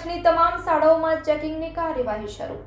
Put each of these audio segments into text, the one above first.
કચ્છની તમામ શાળાઓમાં ચેકિંગની કાર્યવાહી શરૂ।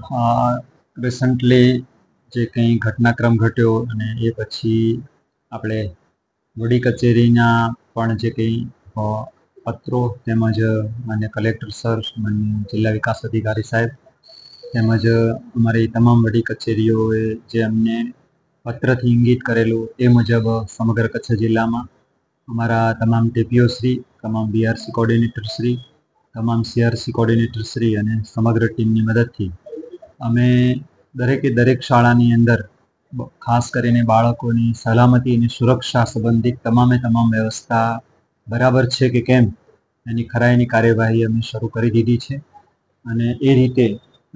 રિસન્ટલી જે કંઈ ઘટનાક્રમ ઘટ્યો અને એ પછી આપણે વડી કચેરીના પણ જે કંઈ પત્રો તેમજ માન્ય કલેક્ટર સર, માન્ય જિલ્લા વિકાસ અધિકારી સાહેબ તેમજ અમારી તમામ વડી કચેરીઓએ જે અમને પત્રથી ઇંગિત કરેલું એ મુજબ સમગ્ર કચ્છ જિલ્લામાં અમારા તમામ ટીપીઓ શ્રી, તમામ બીઆરસી કોર્ડિનેટર શ્રી, તમામ સીઆરસી કોર્ડિનેટર શ્રી અને સમગ્ર ટીમની મદદથી અમે દરેક શાળાની અંદર ખાસ કરીને બાળકોની સલામતી અને સુરક્ષા સંબંધિત તમામ વ્યવસ્થા બરાબર છે કે કેમ એની ખરાઈની કાર્યવાહી અમે શરૂ કરી દીધી છે। અને એ રીતે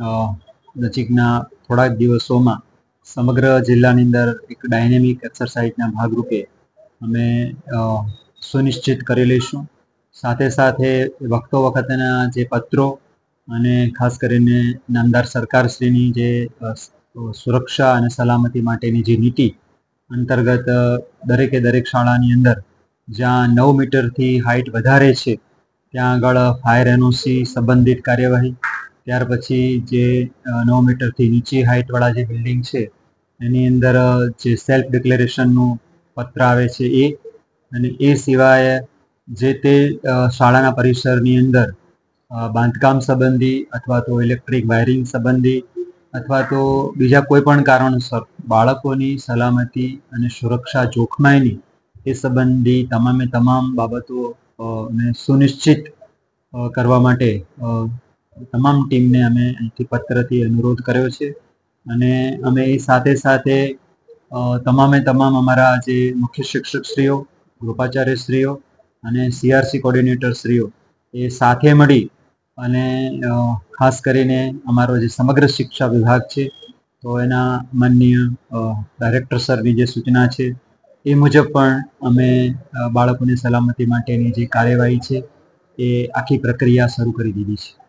નજીકના થોડાક દિવસોમાં સમગ્ર જિલ્લાની અંદર એક ડાયનેમિક એક્સરસાઇઝના ભાગરૂપે અમે સુનિશ્ચિત કરી લઈશું। સાથે સાથે વખતના જે પત્રો અને ખાસ કરીને નામદાર સરકારશ્રીની જે સુરક્ષા અને સલામતી માટેની જે નીતિ અંતર્ગત દરેક શાળાની અંદર જ્યાં 9 મીટરથી હાઇટ વધારે છે ત્યાં આગળ ફાયર એનઓસી સંબંધિત કાર્યવાહી, ત્યાર પછી જે 9 મીટરથી નીચી હાઇટવાળા જે બિલ્ડિંગ છે એની અંદર જે સેલ્ફ ડિક્લેરેશનનું પત્ર આવે છે એ, અને એ સિવાય જે તે શાળાના પરિસરની અંદર બાંધકામ સંબંધી અથવા તો ઇલેક્ટ્રિક વાયરિંગ સંબંધી અથવા તો બીજા કોઈ પણ કારણોસર બાળકોની સલામતી અને સુરક્ષા જોખમાય નહીં એ સંબંધી તમામ બાબતો ને સુનિશ્ચિત કરવા માટે તમામ ટીમને અમે અહીંથી પત્રથી અનુરોધ કર્યો છે। અને અમે એ સાથે તમામ અમારા જે મુખ્ય શિક્ષકશ્રીઓ, ગૃપાચાર્યશ્રીઓ અને સીઆરસી કોર્ડિનેટરશ્રીઓ એ સાથે મળી અને ખાસ કરીને અમારો જે સમગ્ર શિક્ષા વિભાગ છે તો એના માનનીય ડાયરેક્ટર સરની જે સૂચના છે એ મુજબ પણ અમે બાળકોની સલામતી માટેની જે કાર્યવાહી છે એ આખી પ્રક્રિયા શરૂ કરી દીધી છે।